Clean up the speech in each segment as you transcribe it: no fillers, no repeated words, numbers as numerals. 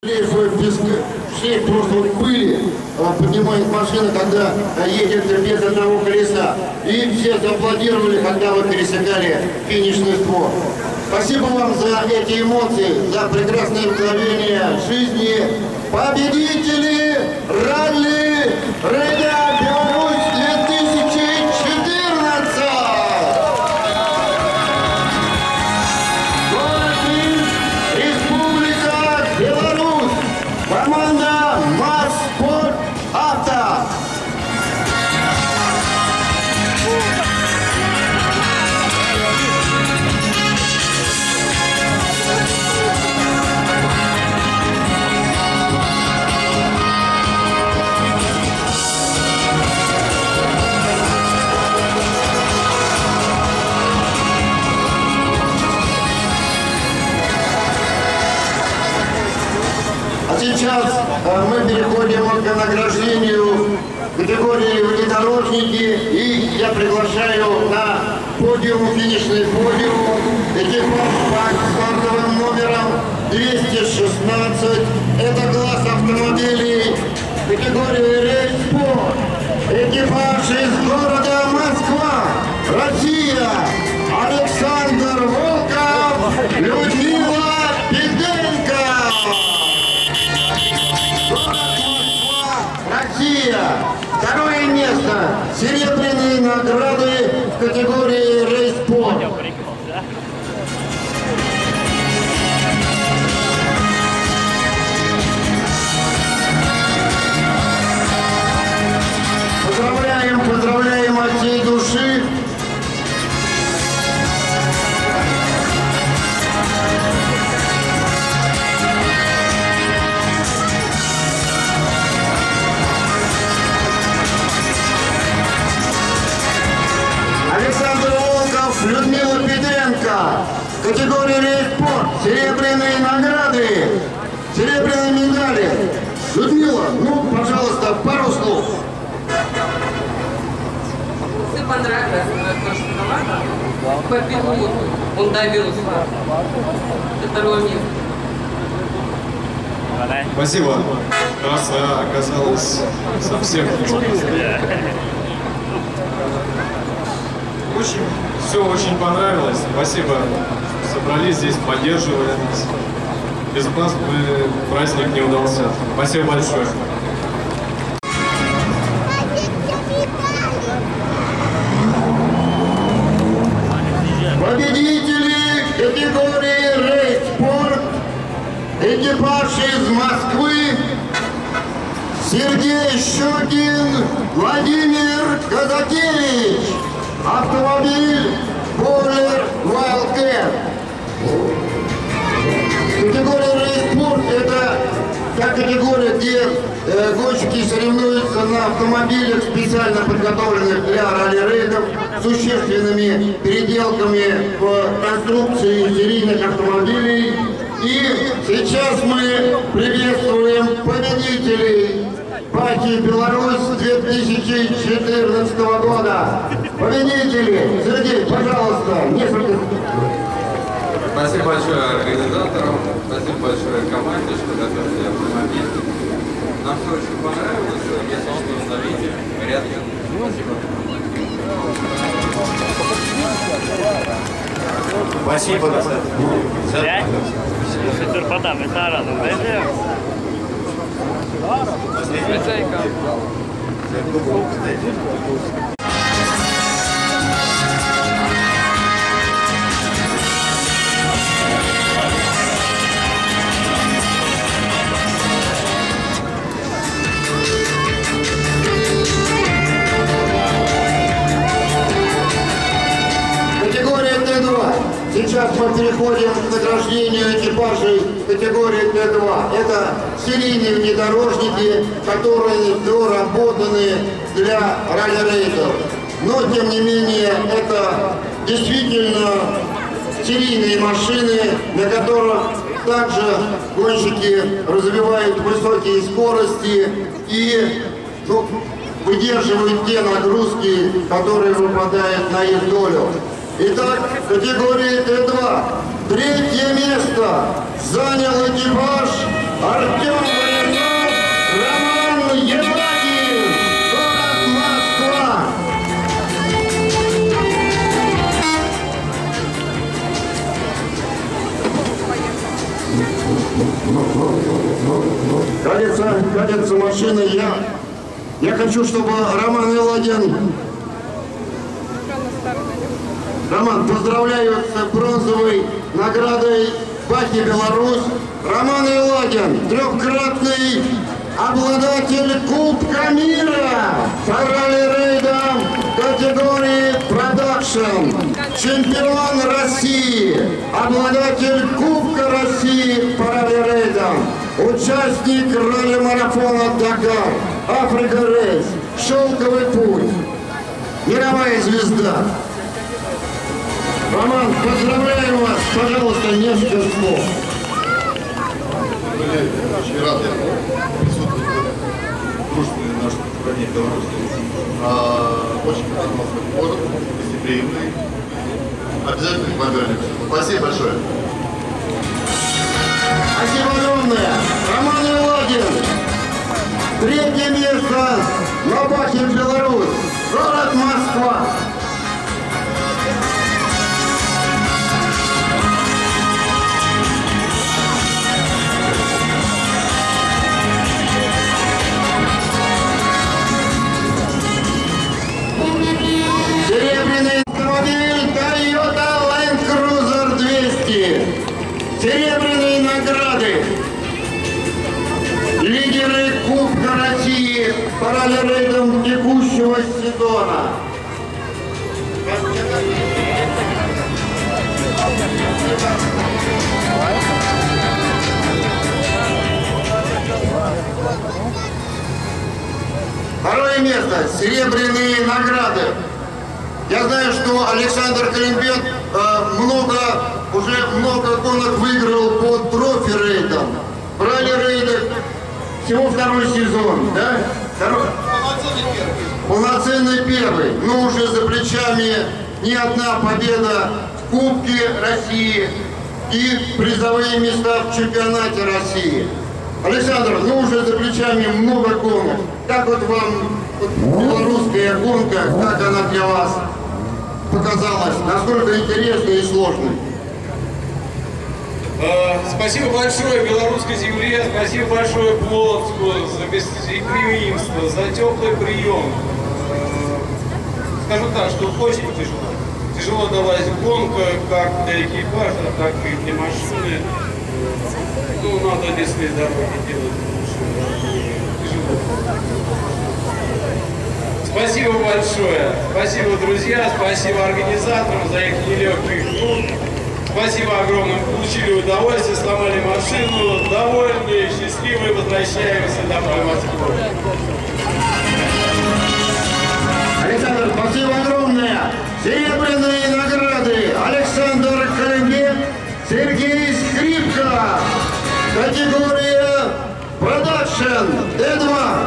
Все просто вот пыли поднимает машина, когда едет без одного колеса. И все зааплодировали, когда вы пересекали финишный створ. Спасибо вам за эти эмоции, за прекрасные мгновения жизни. Победители ралли Рейда Беларусь 2014! Город Минск, Республика Беларусь, команда Масспорт Авто. А сейчас мы переходим к награждению категории внедорожники, и я приглашаю на подиум, финишный подиум, экипаж под стартовым номером 216. Это класс автомобилей категории рейспорт. Экипаж из города Москва, Россия, Александр Волков, Людмила Пиденко. Россия. Второе место. Серебряные награды в категории рейспорт. Поздравляем, поздравляем от всей души. Александр Волков, Людмила Пиденко, категория рейспорт, серебряные награды, серебряные медали. Людмила, ну, пожалуйста, пару слов. Мне понравилась наша команда. По пилоту он добился до второго места. Спасибо. Трасса оказалась совсем все очень понравилось. Спасибо, что собрались здесь, поддерживали нас. Без вас бы праздник не удался. Спасибо большое. Победители категории рейспорт, экипаж из Москвы, Сергей Щекин, Владимир Казакевич, автомобиль Boller Wildcat. Категория рейспорт — это та категория, где гонщики соревнуются на автомобилях, специально подготовленных для ралли-рейдов, с существенными переделками в конструкции серийных автомобилей. И сейчас мы приветствуем победителей Баки Беларусь 2014 года. Победители! Сергей, пожалуйста, несколько. Спасибо большое организаторам, спасибо большое команде, что готовили автомобиль. Нам все очень понравилось, если что, зовите, порядке. Спасибо. Категория Т2. Сейчас мы переходим к награждению экипажей категории Т2. Это серийные внедорожники, которые доработаны для ралли-рейдов. Но, тем не менее, это действительно серийные машины, на которых также гонщики развивают высокие скорости и выдерживают те нагрузки, которые выпадают на их долю. Итак, категория Т2. Третье место занял экипаж Артем Варенов, Роман Елагин, город Москва. Катится машина. Я хочу, чтобы Роман Елагин... Роман, поздравляю с бронзовой наградой Бахи Беларусь. Роман Елагин, трехкратный обладатель Кубка мира по ралли-рейдам категории продакшн, чемпион России, обладатель Кубка России по ралли-рейдам, участник ралли-марафона Дакар, Африка Рейс, Шелковый путь, мировая звезда. Роман, поздравляю вас, пожалуйста, несколько слов. Очень рад присутствовать в дружественной нашей стране Беларуси. Очень понравился город, гостеприимный. Обязательно к вам вернемся. Спасибо большое. Спасибо огромное. Роман Елагин. Третье место на Бахе Беларусь. Город Москва. Серебряный автомобиль Toyota Land Cruiser 200. Серебряные награды. Лидеры Кубка России по ралли-рейдам текущего сезона. Второе место. Серебряные награды. Я знаю, что Александр Колембет уже много гонок выиграл по трофи-рейдам. В ралли-рейдах всего второй сезон, да? Полноценный первый. Но уже за плечами не одна победа в Кубке России и призовые места в чемпионате России. Александр, ну уже за плечами много гонок. Как вот вам белорусская гонка, как она для вас показалась? Насколько интересной и сложной? Спасибо большое белорусской земле, спасибо большое Полоцку за гостеприимство, за теплый прием. Скажу так, что очень тяжело. Тяжело далась гонка, как для экипажа, так и для машины. Ну, надо лесные дороги делать лучше. Тяжело. Спасибо большое. Спасибо, друзья, спасибо организаторам за их нелегкий труд. Спасибо огромное. Получили удовольствие, сломали машину. Довольные, счастливые, возвращаемся домой в Москву. Александр, спасибо огромное. Серебряные награды. Александр Колембет, Сергей Скрипка. Категория продакшн Д2.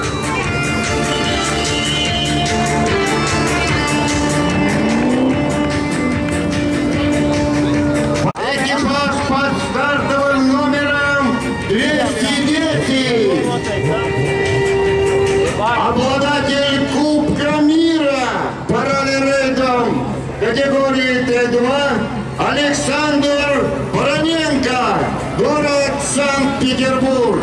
Экипаж под стартовым номером 210. Обладатель Кубка мира по ралли-рейдам категории Т2 Александр Вороненко, город Санкт-Петербург.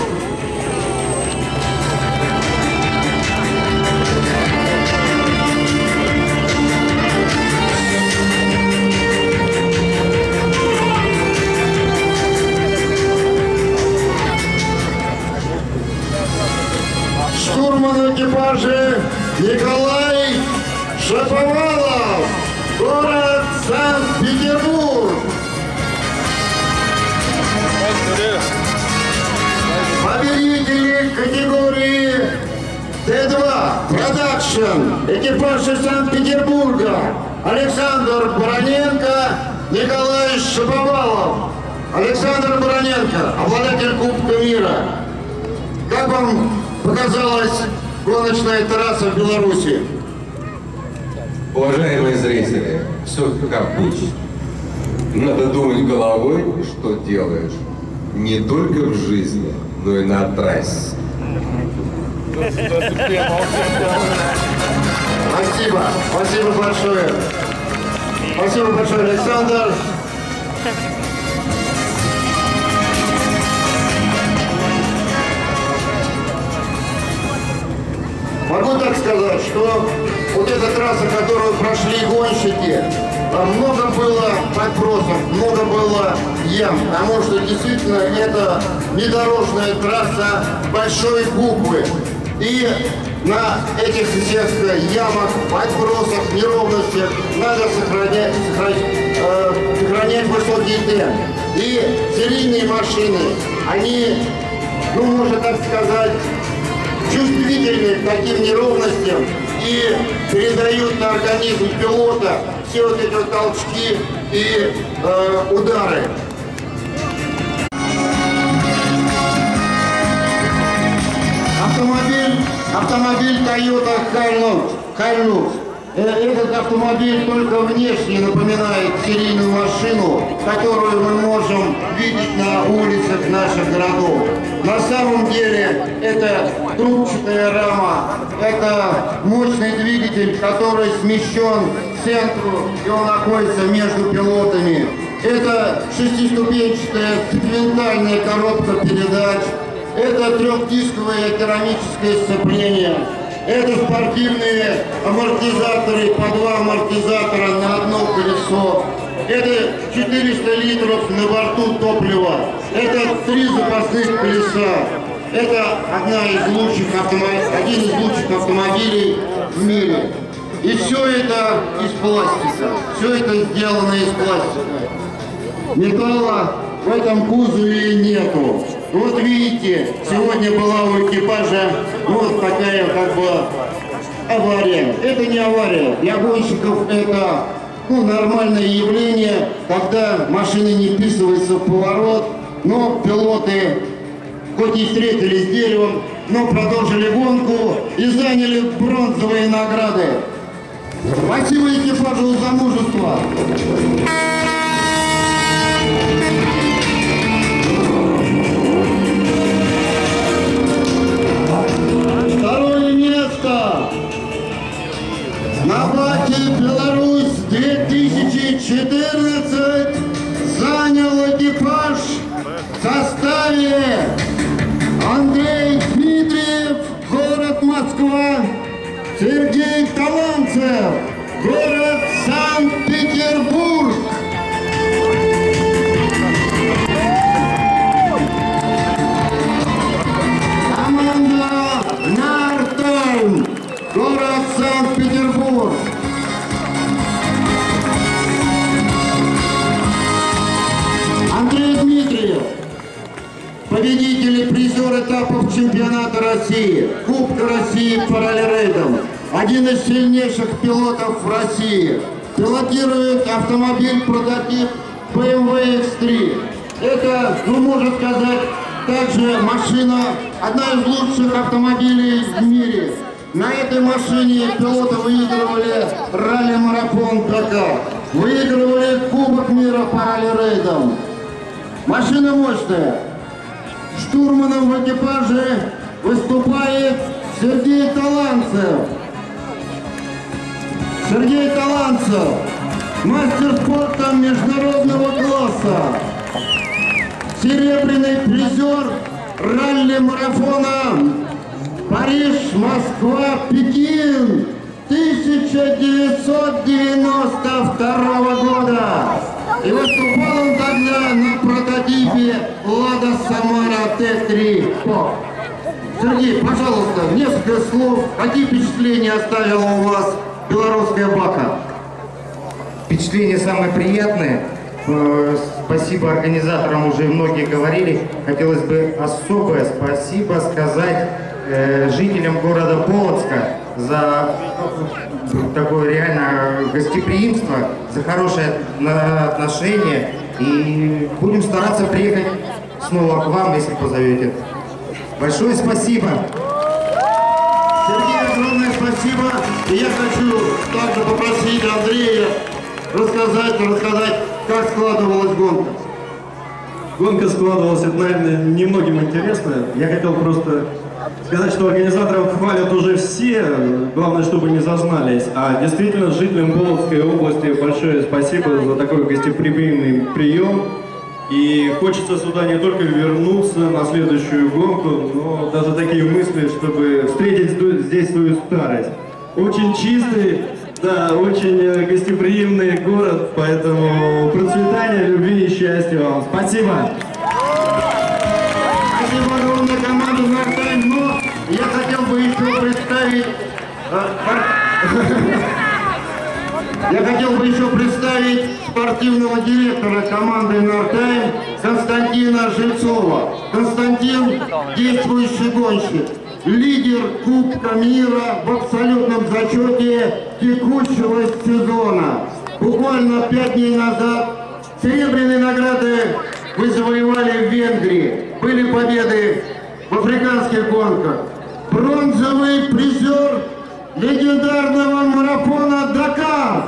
Штурман экипажа Николай Шаповалов, город Санкт-Петербург. Победители категории Т2 продакшн экипаж из Санкт-Петербурга Александр Вороненко, Николай Шаповалов. Александр Вороненко, обладатель Кубка мира. Как вам показалась гоночная трасса в Беларуси? Уважаемые зрители, все как обычно. Надо думать головой, что делаешь. не только в жизни, но и на трассе. Спасибо. Спасибо большое. Спасибо большое, Александр. Могу так сказать, что вот эта трасса, которую прошли гонщики, много было подбросов, много было ям, потому что действительно это внедорожная трасса большой буквы. И на этих всех ямах, подбросах, неровностях надо сохранять высокий темп. И серийные машины, они, ну можно так сказать, чувствительны к таким неровностям и передают на организм пилота все вот эти вот толчки и удары. Автомобиль Toyota Hilux. Этот автомобиль только внешне напоминает серийную машину, которую мы можем видеть на улицах наших городов. На самом деле это трубчатая рама, это мощный двигатель, который смещен к центру, и он находится между пилотами. Это шестиступенчатая цилиндральная коробка передач, это трехдисковое керамическое сцепление. Это спортивные амортизаторы, по два амортизатора на одно колесо. Это 400 литров на борту топлива. Это 3 запасных колеса. Это один из лучших автомобилей в мире. И все это из пластика. Все это сделано из пластика. Металла в этом кузове нету. Вот видите, сегодня была у экипажа вот такая как бы авария. Это не авария. Для гонщиков это нормальное явление, когда машина не вписывается в поворот, но пилоты хоть и встретились с деревом, но продолжили гонку и заняли бронзовые награды. Спасибо экипажу за мужество. Второе место на баке «Беларусь 2014» занял экипаж в составе Андрей Дмитриев, город Москва, Сергей Таланцев, город Санкт-Петербург. Нартайм, город Санкт-Петербург. Андрей Дмитриев, победитель и призер этапов чемпионата России, Кубка России по ралли-рейдам, один из сильнейших пилотов в России, пилотирует автомобиль-прототип BMW X3. Это, можно сказать, также машина, одна из лучших автомобилей в мире. На этой машине пилоты выигрывали ралли-марафон Дакар, выигрывали Кубок мира по ралли-рейдам. Машина мощная. Штурманом в экипаже выступает Сергей Таланцев. Сергей Таланцев, мастер спорта международного класса. Серебряный призер ралли-марафона Париж-Москва-Пекин 1992 года. И выступал он тогда на прототипе Лада Самара Т3. Сергей, пожалуйста, несколько слов. Какие впечатления оставила у вас белорусская бака? Впечатления самые приятные. Спасибо организаторам, уже многие говорили. Хотелось бы особое спасибо сказать жителям города Полоцка за такое реально гостеприимство, за хорошее отношение. И будем стараться приехать снова к вам, если позовете. Большое спасибо. Сергей, огромное спасибо. И я хочу также попросить Андрея рассказать, как складывалась гонка. Гонка складывалась, это, наверное, немногим интересно. Я хотел просто сказать, что организаторов хвалят уже все, главное, чтобы не зазнались. А действительно, жителям Полоцкой области большое спасибо за такой гостеприимный прием. И хочется сюда не только вернуться на следующую гонку, но даже такие мысли, чтобы встретить здесь свою старость. Очень чистый, да, очень гостеприимный город, поэтому процветания, любви и счастья вам. Спасибо! Спасибо огромное команду «Нортайм», но я хотел бы еще представить... Я хотел бы еще представить спортивного директора команды «Нортайм» Константина Жильцова. Константин – действующий гонщик, лидер Кубка мира в абсолютном зачете текущего сезона. Буквально 5 дней назад серебряные награды вы завоевали в Венгрии. Были победы в африканских гонках. Бронзовый призер легендарного марафона «Дакар»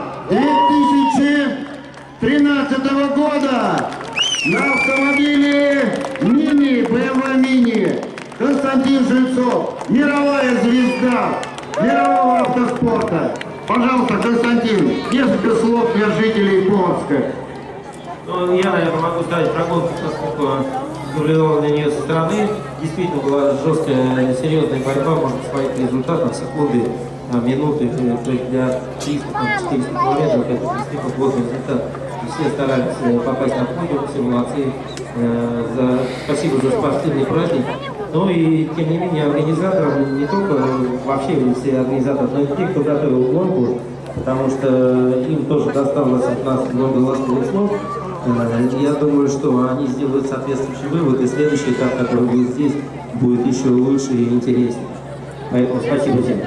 2013 года на автомобиле «Мини», BMW «Мини». Константин Жильцов, мировая звезда мирового автоспорта. Пожалуйста, Константин, несколько слов для жителей Полоцка. Ну, я, наверное, могу сказать про гонку, поскольку наблюдал на нее со стороны. Действительно была жесткая, серьезная борьба, можно посмотреть результатов, секунды, минуты, то есть для 300-400 километров это действительно плотный результат. Все старались попасть на подиум, все молодцы. Спасибо за спортивный праздник. Ну и, тем не менее, организаторам, не только вообще все организаторы, но и те, кто готовил гонку, потому что им тоже досталось от нас много ласковых слов. Я думаю, что они сделают соответствующий вывод, и следующий этап, который будет здесь, будет еще лучше и интереснее. Поэтому спасибо всем.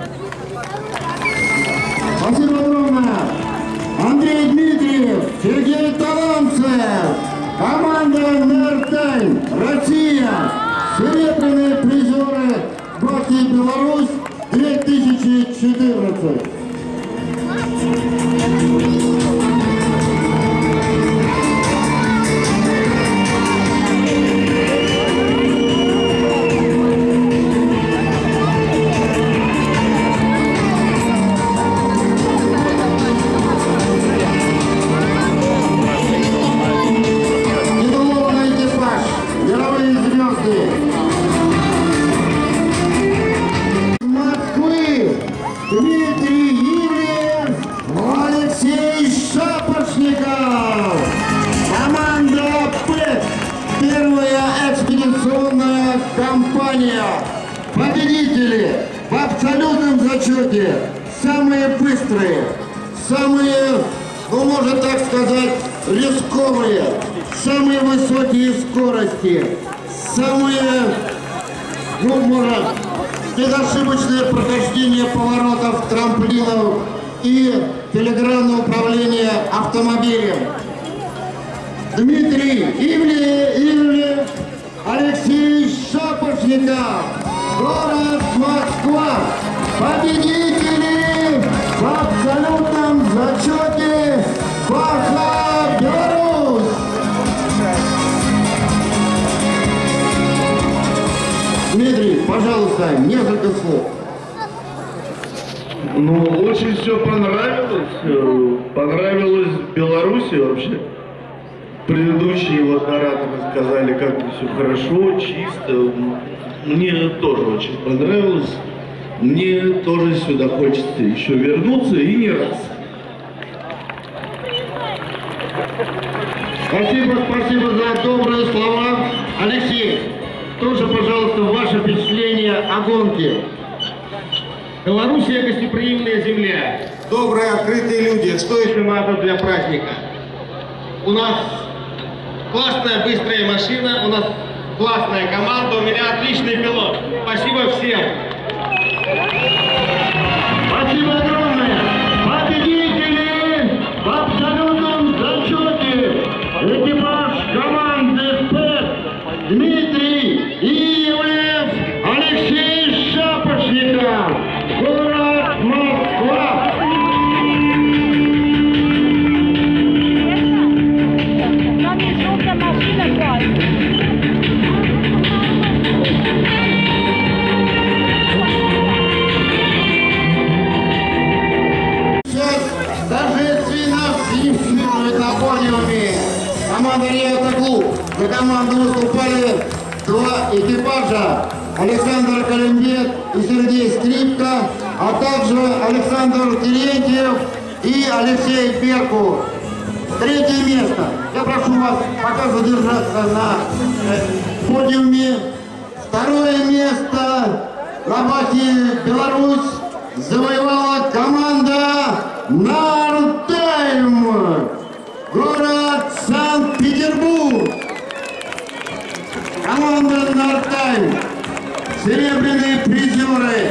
Спасибо огромное. Андрей Дмитриев, Сергей Таланцев, команда «Нортайм», Россия, серебряные призеры гонки «Беларусь» 2014. Дмитрий Ивлев, Алексей Шапошников. Команда ПЭК. Первая экспедиционная компания. Победители в абсолютном зачете. Самые быстрые, самые, ну можно так сказать, рисковые, самые высокие скорости, самые, ну можно, безошибочное прохождение поворотов, трамплинов и филигранное управление автомобилем. Дмитрий Ивлев, Алексей Шапошников, город Москва, победители в абсолютном зачете Баха, Беларусь. Дмитрий, пожалуйста, несколько слов. Ну, очень все понравилось. Понравилось в Беларуси вообще. Предыдущие вот ораторы сказали, как все хорошо, чисто. Мне тоже очень понравилось. Мне тоже сюда хочется еще вернуться и не раз. Спасибо за добрые слова. Алексей, тоже, пожалуйста, ваше впечатление о гонке. Белоруссия — гостеприимная земля. Добрые, открытые люди. Что еще надо для праздника? У нас классная быстрая машина, у нас классная команда, у меня отличный пилот. Спасибо всем. Спасибо огромное. Победители в абсолютном зачете. Экипаж команды ПЭК. Дмитрий Ивлев, Алексей Шапошников, город Москва. Там есть желтая машина, команды выступали два экипажа. Александр Калимбет и Сергей Скрипка, а также Александр Терентьев и Алексей Беркут. Третье место. Я прошу вас пока задержаться на подиуме. Второе место на Бахе Беларусь завоевала команда Нортайм, город Санкт-Петербург. Команда Нортайм, серебряные призеры.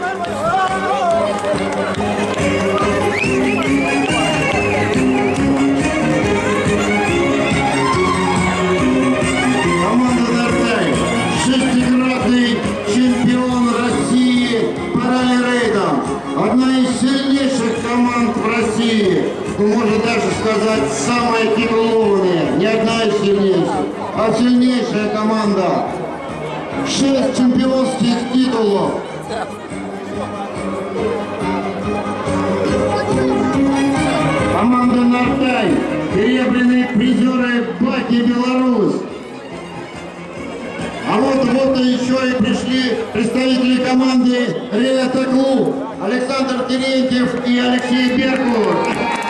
Команда Нортайм, шестикратный чемпион России по ралли-рейдам. Одна из сильнейших команд в России. Можно даже сказать, самая титулованная. Не одна из сильнейших, а сильнейшая команда. 6 чемпионских титулов. Команда Нортайм, серебряные призеры Бахи Беларусь. А вот еще и пришли представители команды Риэта Клуб. Александр Терентьев и Алексей Беркут.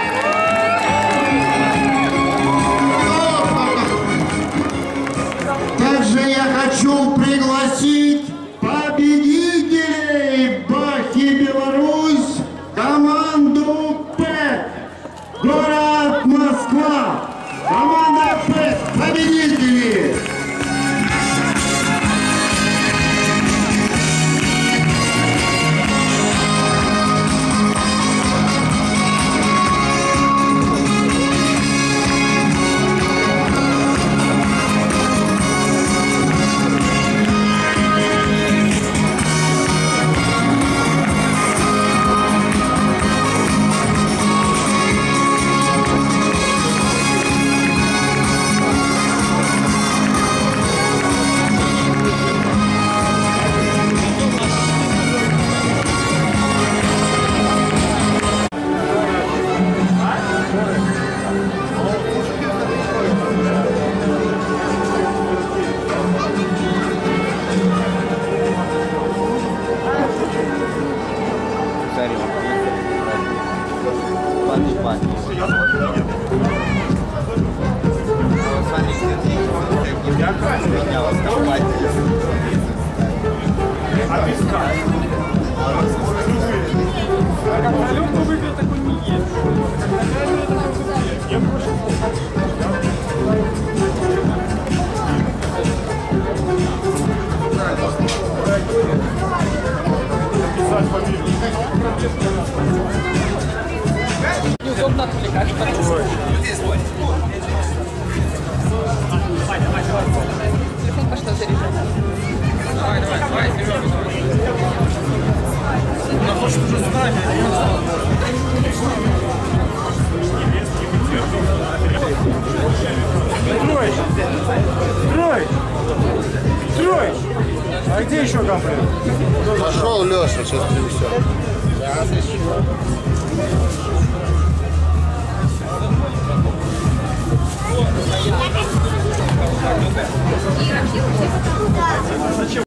Также я хочу пригласить победителей Бахи Беларусь, команду ПЭК, город Москва. Команда ПЭК, победители. Неудобно отвлекать. Телефон пошла заряжать. Давай, Сережа. Она хочет уже с нами. Строй! А где еще комплект? Пошел Леша, сейчас принесет. Зачем?